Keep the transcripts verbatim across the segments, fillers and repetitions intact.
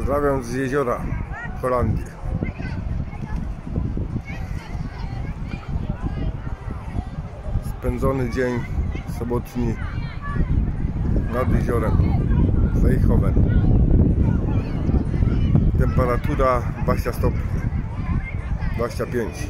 Pozdrawiam z jeziora Holandii. Spędzony dzień sobotni nad jeziorem Veenhoven. Temperatura dwadzieścia stopni, dwadzieścia pięć.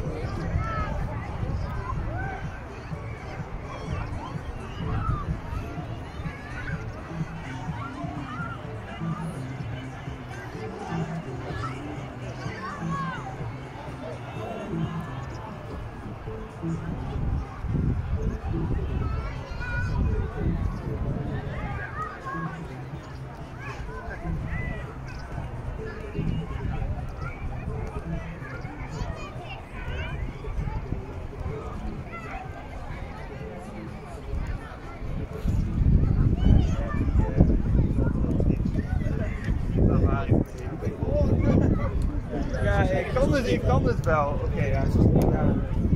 Ja, ik kan het, ik kan het wel. Oké, okay, ja, zo is niet.